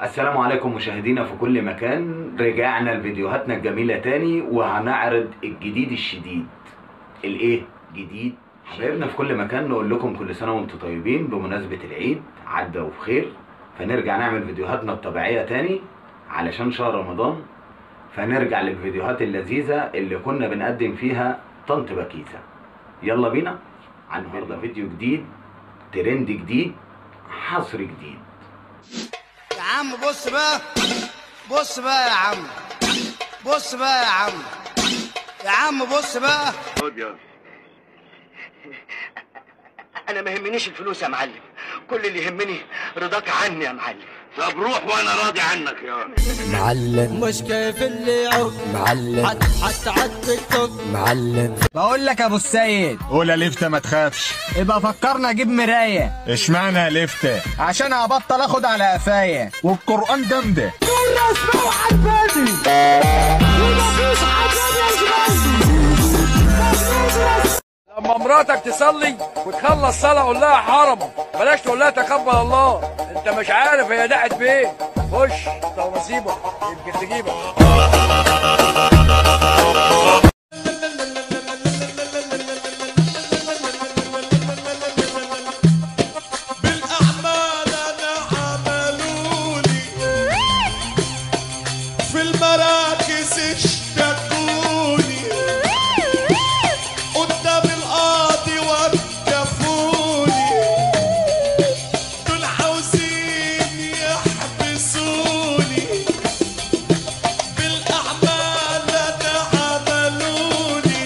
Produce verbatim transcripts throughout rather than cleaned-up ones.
السلام عليكم مشاهدينا في كل مكان. رجعنا لفيديوهاتنا الجميلة تاني وهنعرض الجديد الشديد. الايه؟ جديد حبايبنا في كل مكان. نقول لكم كل سنة وانتم طيبين بمناسبة العيد عدى وبخير. فنرجع نعمل فيديوهاتنا الطبيعية تاني علشان شهر رمضان. فنرجع للفيديوهات اللذيذة اللي كنا بنقدم فيها طنط بكيسة. يلا بينا عن النهارده فيديو جديد، ترند جديد، حصر جديد. يا عم بص بقى، بص بقى يا عم، بص بقى يا عم، يا عم بص بقى. خد يا انا ما يهمنيش الفلوس يا معلم، كل اللي يهمني رضاك عني يا معلم. طب روح وانا راضي عنك يا معلم. مش كيف اللي عق معلم، حتى على التيك توك معلم. بقول لك يا ابو السيد، قول يا لفتة ما تخافش. يبقى فكرنا اجيب مرايه. اشمعنى يا لفتة؟ عشان ابطل اخد على قفايا. والقرآن جامدة. اسمعوا عالبادي ومفيش لما مراتك تصلي وتخلص صلاة قول لها حرم، بلاش تقول لها تقبل الله، انت مش عارف هي دعت بايه. خش طب نصيبك يمكن تجيبك. بالاعمال انا عملولي في المراكز اشتكوني قدام القاضي وقفوني، دول عاوزين يحبسوني. بالاعمال انا عملولي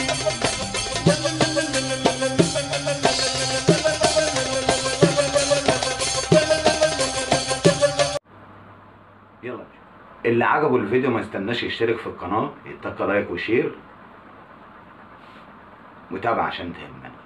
يلا بينا. اللي عجبه الفيديو ما يستناش يشترك في القناة، يتك لايك وشير، متابعة عشان تهمنا.